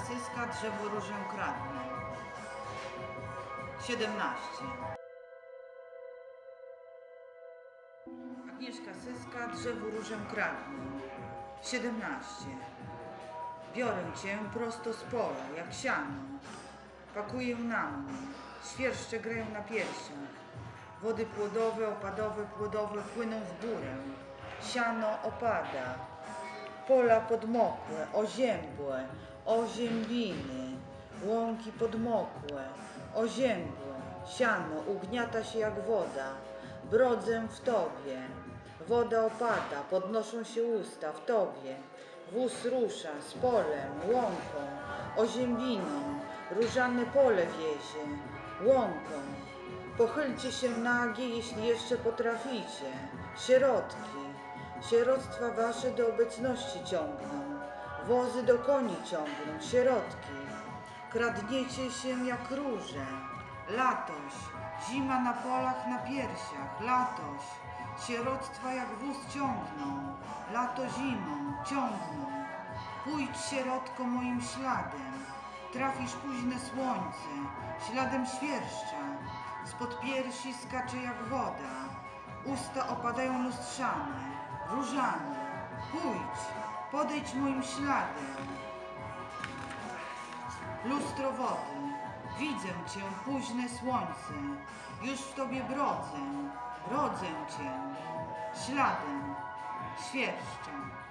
Syska drzewo różę kradnie. 17. Agnieszka Syska drzewo różę kradnie. 17. Biorę cię prosto z pola, jak siano. Pakuję na mnie, świerszcze grają na piersiach. Wody płodowe, opadowe, płodowe płyną w górę. Siano opada. Pola podmokłe, oziębłe, oziębiny. Łąki podmokłe, oziębłe. Siano ugniata się jak woda. Brodzę w tobie. Woda opada, podnoszą się usta w tobie. Wóz rusza z polem, łąką, oziębiną. Różane pole wiezie, łąką. Pochylcie się nagie, jeśli jeszcze potraficie. Sierotki, sieroctwa wasze do obecności ciągną. Wozy do koni ciągną, sierotki. Kradniecie się jak róże. Latoś, zima na polach, na piersiach. Latoś, sieroctwa jak wóz ciągną. Lato zimą ciągną. Pójdź, sierotko, moim śladem. Trafisz późne słońce, śladem świerszcza. Spod piersi skacze jak woda. Usta opadają lustrzane, różane. Pójdź, podejdź moim śladem. Lustro wody, widzę cię, późne słońce. Już w tobie brodzę cię. Śladem świerszczę.